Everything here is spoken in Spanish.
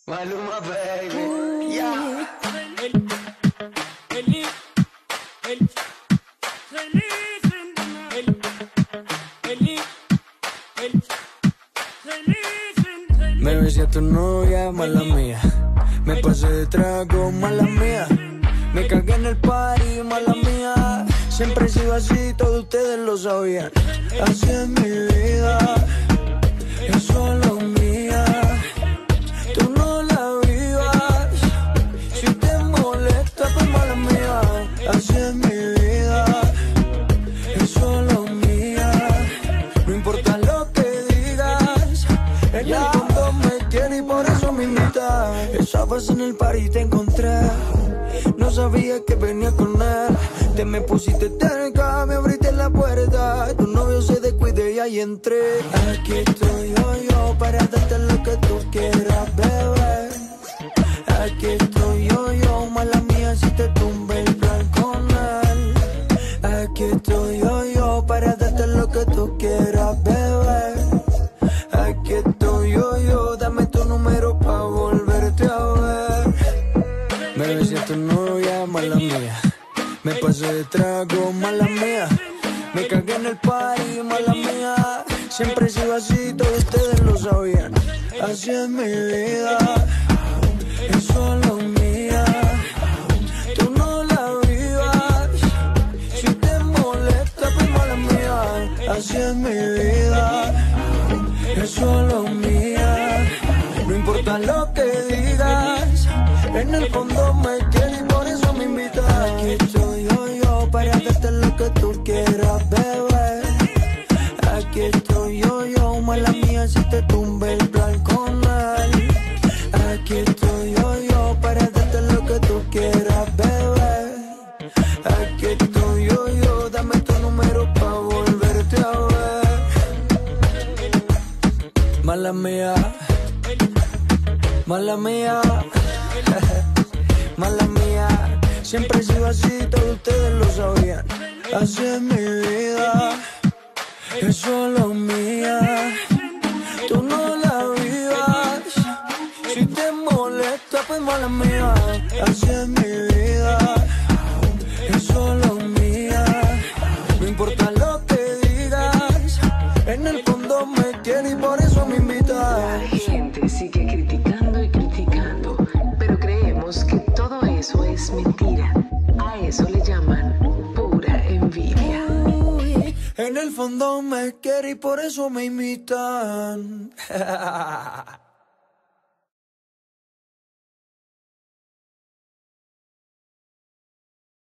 Maluma, baby. Yeah. Me besé a tu novia, mala mía. Me pasé de trago, mala mía. Me cagué en el party, mala mía. Siempre he sido así, todos ustedes lo sabían. Así es mi vida, es solo mía. Tú no la vivas, si te molesta, pues mala mía. Así es mi vida, es solo mía. No importa lo que digas, en el fondo me quiere y por eso me invita. Estabas en el party y te encontré. No sabía que venía con él. Te me pusiste cerca, me abriste la puerta. Tu novio se descuide y ahí entré. Aquí estoy yo para darte lo que tú quieras, bebé. Aquí estoy yo, mala mía si te tumbe el plan con él. Aquí estoy yo para darte lo que tú quieras, bebé. Aquí estoy yo, dame tu número pa' volverte a ver. Me besé a tu novia, mala mía. Me pasé de trago, mala mía. Me cagué en el party, mala mía. Siempre he sido así, todos ustedes lo sabían. Así es mi vida, es solo mía. Tú no la vivas, si te molesta, pues mala mía. Así es mi vida, es solo mía. No importa lo que digas, en el fondo me quieres y por eso me invitas. Aquí estoy yo para darte lo que tú quieras, bebé. Aquí estoy yo, mala mía si te tumbe el plan con él. Aquí estoy yo para darte lo que tú quieras, bebé. Aquí estoy yo, dame tu número pa' volverte a ver. Mala mía, mala mía. Mala mía, siempre he sido así, todos ustedes lo sabían. Así es mi vida, es solo mía. Tú no la vivas, si te molesta, pues mala mía. Así es mi vida, es solo mía. No importa lo que digas, en el fondo me quiere y por eso me invitas. La gente sigue criticando y criticando, pero creemos que todo eso es mentira. A eso le llaman pura envidia. En el fondo me quiere y por eso me imitan.